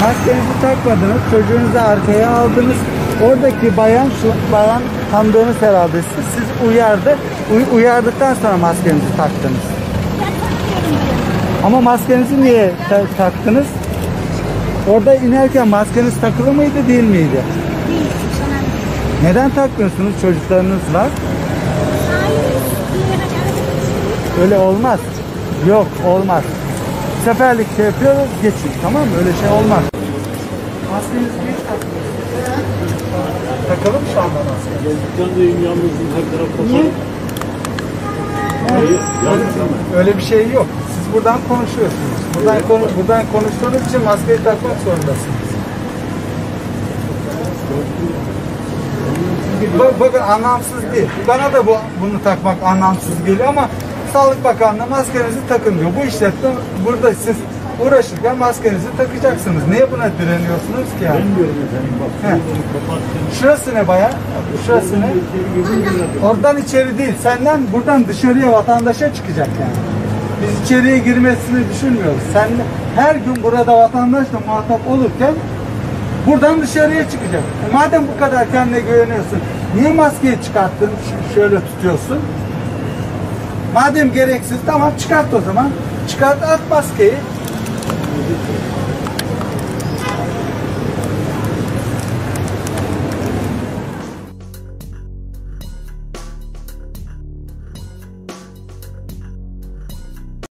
Maskenizi takmadınız, çocuğunuzu arkaya aldınız. Oradaki bayan, şu bayan tanıdığınız herhalde siz uyardı. Uyardıktan sonra maskenizi taktınız. Ama maskenizi niye taktınız? Orada inerken maskeniz takılı mıydı, değil miydi? Değil. Neden takmıyorsunuz? Çocuklarınız var. Öyle olmaz. Yok, olmaz. Seferlik şey yapıyoruz, geçin. Tamam mı? Öyle şey olmaz. Maskenizi niye takmıyorsunuz? Takalım şu anda maskenizi. Dükkandayım, yalnızım, her taraf kapalı. Niye? Öyle bir şey yok. Siz buradan konuşuyorsunuz. Buradan konuştuğunuz için maskeyi takmak zorundasınız. Bakın anlamsız değil. Bana da bunu takmak anlamsız geliyor ama Sağlık Bakanlığı maskenizi takın diyor. Bu işletme burada siz uğraşırken maskenizi takacaksınız. Niye buna direniyorsunuz ki yani? Ben diyorum efendim bak. Şurası ne bayağı? Şurası ne? Oradan içeri değil. Senden buradan dışarıya vatandaşa çıkacak yani. Biz içeriye girmesini düşünmüyoruz. Sen her gün burada vatandaşla muhatap olurken buradan dışarıya çıkacak. Madem bu kadar kendine güveniyorsun, niye maskeyi çıkarttın? Şöyle tutuyorsun. Madem gereksiz, tamam çıkart o zaman. Çıkart, at maskeyi.